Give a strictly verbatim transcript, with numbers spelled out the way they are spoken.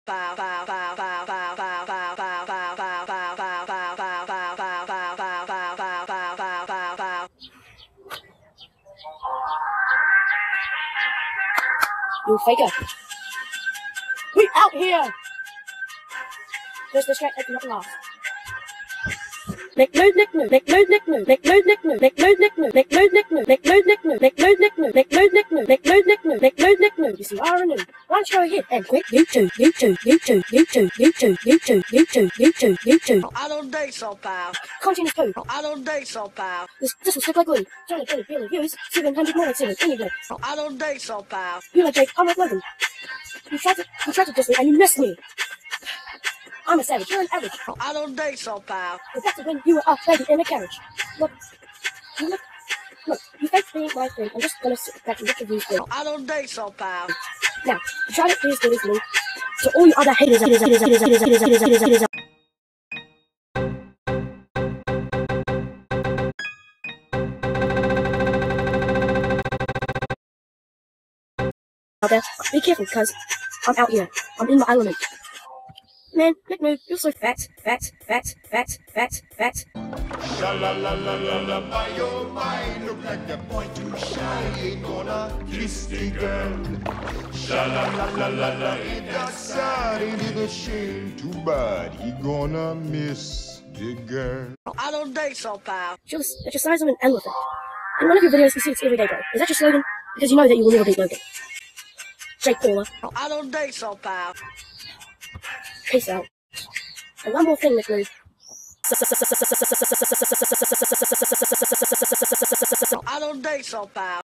You faker. We out here! Just distract and not lost. Nick move, Nick move, Nick move, Nick move, Nick move, Nick move, Nick move, Nick move, Nick move, Nick move, Nick move, Nick move, Nick move, Nick move, Nick move, Nick move, Nick move, Nick move, Nick move, Nick move. You see R and U. Why don't you go ahead and quit YouTube, YouTube, YouTube, YouTube, YouTube, YouTube, YouTube, YouTube, YouTube. I don't think so, pal. Content is poo. I don't think so, pal. This this will stick like glue. Johnny Billy Billy views, seven hundred more like seven anyway. I don't think so, pal. You like Jake, I'm like Logan. You tried to you tried to diss me and you missed me. I'm a savage, you're an average. I don't think so, pal. But that's when you were up baby in a carriage. Look, you look, look, you fake being my friend. I'm just gonna sit back and get the views good. I don't think so, pal. Now, you try to be as good as me. So all you other haters, haters, haters, haters, haters, haters, haters, haters, haters, out there, be careful, because I'm out here. I'm in my element. Man, Nick move, you're so fat, fat, fat, fat, fat, fat. Sha-la-la-la-la-la, my oh my, look like the point too shy, ain't gonna kiss the girl. Sha-la-la-la-la-la, ain't that sad, ain't it a shame? Too bad, he gonna miss the girl. I don't think so, pal. You're the, you're the size of an elephant. In one of your videos, you see it's every day, bro. Is that your slogan? Because you know that you will never beat Logan. Jake Paula. I don't think so, pal. Peace out. And one more thing, Nick move. I don't think so, pal.